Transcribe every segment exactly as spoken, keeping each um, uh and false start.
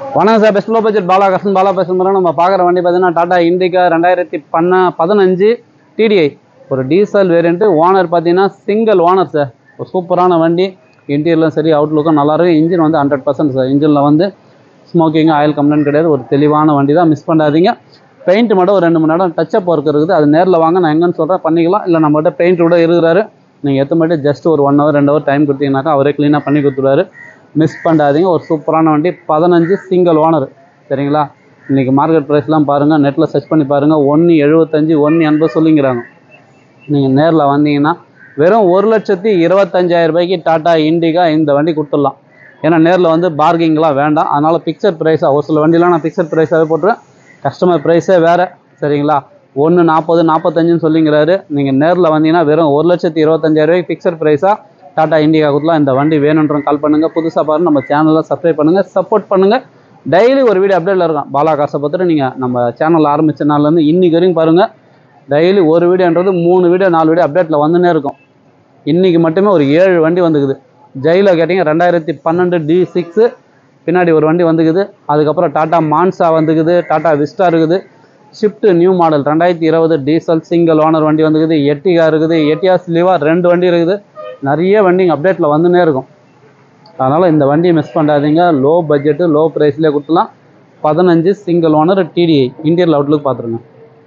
வணக்கம் sir, best low budget Balakasan Bala பேசுகிறோம். நம்ம பார்க்குற வண்டி பார்த்தீங்கன்னா டாடா இண்டிகா ரெண்டாயிரத்தி பண்ண பதினஞ்சு டிடிஐ ஒரு டீசல் வேரியண்ட்டு. ஓனர் பார்த்தீங்கன்னா சிங்கிள் ஓனர் சார். ஒரு சூப்பரான வண்டி. இன்டீரியலும் சரி அவுட்லுக்கும் நல்லாயிருக்கும். இன்ஜின் வந்து ஹண்ட்ரட் பர்சன்ட் சார். இன்ஜினில் வந்து ஸ்மோக்கிங் ஆயில் கம்ப்ளைண்ட் கிடையாது. ஒரு தெளிவான வண்டி தான், மிஸ் பண்ணாதீங்க. பெயிண்ட் மட்டும் ஒரு ரெண்டு மணி நேரம் டச்சப் ஒர்க் இருக்குது. அது நேரில் வாங்க, நான் எங்கன்னு சொல்கிறேன் பண்ணிக்கலாம். இல்லை நம்மகிட்ட பெயிண்ட் கூட இருக்கிறாரு. நீங்கள் எத்த மட்டும் ஜஸ்ட் ஒரு ஒன் ஹவர் ரெண்டு ஹவர் டைம் கொடுத்தீங்கன்னாக்கா அவரே க்ளீனாக பண்ணி கொடுத்துருவாரு. மிஸ் பண்ணாதீங்க. ஒரு சூப்பரான வண்டி, பதினஞ்சு சிங்கிள் ஓனர் சரிங்களா. இன்றைக்கி மார்க்கெட் ப்ரைஸ்லாம் பாருங்கள், நெட்டில் சர்ச் பண்ணி பாருங்கள். ஒன்று எழுபத்தஞ்சி ஒன்று எண்பது சொல்லிங்கிறாங்க. நீங்கள் நேரில் வந்தீங்கன்னா வெறும் ஒரு லட்சத்தி இருபத்தஞ்சாயிரம் ரூபாய்க்கு டாடா இண்டிகா இந்த வண்டி கொடுத்துடலாம். ஏன்னா நேரில் வந்து பார்கிங்லாம் வேண்டாம். அதனால் பிக்சர் ப்ரைஸாக ஒரு சில வண்டிலாம் நான் பிக்சர் ப்ரைஸாகவே போட்டுருவேன். கஸ்டமர் ப்ரைஸே வேறு சரிங்களா. ஒன்று நாற்பது நாற்பத்தஞ்சுன்னு சொல்லிங்கிறாரு. நீங்கள் நேரில் வந்தீங்கன்னா வெறும் ஒரு லட்சத்தி இருபத்தஞ்சாயிரம் ரூபாய்க்கு பிக்சர் ப்ரைஸாக டாடா இண்டிகா கொடுக்கலாம். இந்த வண்டி வேணுன்றவங்க கால் பண்ணுங்கள். புதுசாக பாருங்கள், நம்ம சேனலில் சப்ஸ்கிரைப் பண்ணுங்கள், சப்போர்ட் பண்ணுங்கள். டெய்லி ஒரு வீடியோ அப்டேட்டில் இருக்கும். பாலாகாசை பற்றி நீங்கள் நம்ம சேனலில் ஆரம்பித்த நாள்லேருந்து இன்றைக்கி வரைக்கும் பாருங்கள். டெய்லி ஒரு வீடியோன்றது மூணு வீடியோ நாலு வீடியோ அப்டேட்டில் வந்துன்னே இருக்கும். இன்றைக்கி மட்டுமே ஒரு ஏழு வண்டி வந்துக்குது. ஜெயிலில் கேட்டிங்க ரெண்டாயிரத்தி பன்னெண்டு டி சிக்ஸு பின்னாடி ஒரு வண்டி வந்துக்குது. அதுக்கப்புறம் டாட்டா மான்சா வந்துக்குது, டாட்டா விஸ்டா இருக்குது, ஷிஃப்ட்டு நியூ மாடல் ரெண்டாயிரத்தி இருபது டீசல் சிங்கிள் ஓனர் வண்டி வந்துக்குது, எட்டிகா இருக்குது, எட்டியாஸ் லிவா ரெண்டு வண்டி இருக்குது. நிறைய வண்டிங்க அப்டேட்டில் வந்துன்னே இருக்கும். அதனால் இந்த வண்டியை மிஸ் பண்ணாதீங்க. லோ பட்ஜெட்டு லோ ப்ரைஸ்லேயே கொடுத்துலாம். பதினஞ்சு single owner TDI interior outlook பார்த்துருங்க.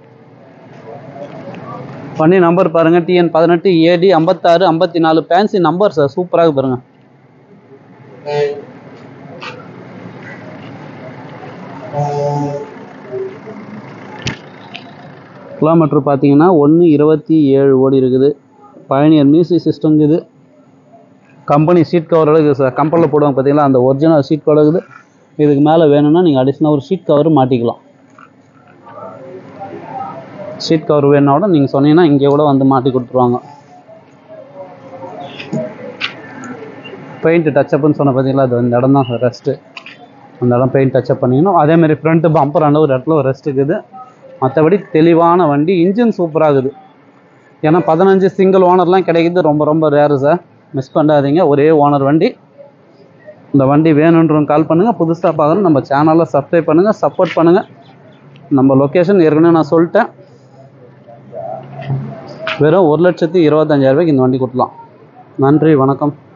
வண்டி நம்பர் பாருங்கள், டிஎன் பதினெட்டு ஏடி ஐம்பத்தாறு ஐம்பத்தி நாலு ஃபேன்சி நம்பர் சார். சூப்பராக பாருங்கள். கிலோமீட்டர் பார்த்தீங்கன்னா ஒன்று இருபத்தி ஏழு ஓடி இருக்குது. பயணியர் மியூசிக் சிஸ்டம் இருக்குது. கம்பெனி சீட் கவர் இருக்குது சார். கம்பெனியில் போடுவாங்க பார்த்தீங்களா, அந்த ஒரிஜினல் சீட் கவர் இருக்குது. இதுக்கு மேலே வேணும்னா நீங்கள் அடிஷ்னல் ஒரு சீட் கவர் மாட்டிக்கலாம். சீட் கவர் வேணுன்னா கூட நீங்கள் சொன்னீங்கன்னா இங்கே கூட வந்து மாட்டி கொடுத்துருவாங்க. பெயிண்ட் டச்சப்னு சொன்ன பார்த்தீங்களா, அது இந்த இடம் தான் சார் ரெஸ்ட்டு. அந்த இடம் பெயிண்ட் டச்சப் பண்ணிக்கணும். அதேமாதிரி ஃப்ரண்ட்டு பம்பர் அந்த ஒரு இடத்துல ஒரு ரெஸ்ட் இருக்குது. மற்றபடி தெளிவான வண்டி. இன்ஜின் சூப்பராகுது. ஏன்னா பதினஞ்சு சிங்கிள் ஓனர்லாம் கிடைக்கிது ரொம்ப ரொம்ப ரேரு சார். மிஸ் பண்ணாதீங்க. ஒரே ஓனர் வண்டி. இந்த வண்டி வேணுன்றவங்க கால் பண்ணுங்கள். புதுசாக பார்க்கணும் நம்ம சேனலில் சப்ஸ்கிரைப் பண்ணுங்கள், சப்போர்ட் பண்ணுங்கள். நம்ம லொக்கேஷன் ஏற்கனவே நான் சொல்லிட்டேன். வெறும் ஒரு லட்சத்தி இருபத்தஞ்சாயிரம் ரூபாய்க்கு இந்த வண்டி கொடுக்கலாம். நன்றி, வணக்கம்.